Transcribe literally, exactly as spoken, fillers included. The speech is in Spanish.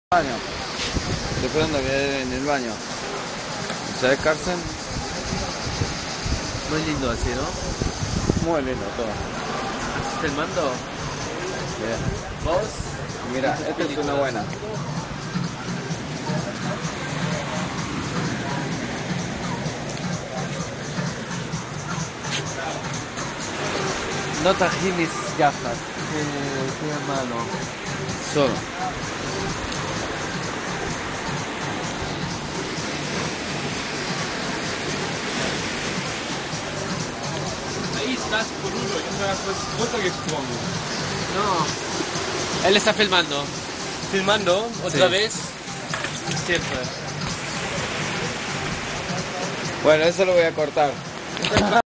Baño. Estoy esperando a que en el baño. ¿Sabes, Carson? Muy lindo así, ¿no? Muy lindo todo. ¿Estás filmando? Bien. ¿Vos? Mira, esta es una buena. No trají mis gafas. Qué, qué malo. Solo. Ahí estás con uno y otra pues otra que expongo. No. Él está filmando. Filmando otra Sí. vez. Siempre. Bueno, eso lo voy a cortar.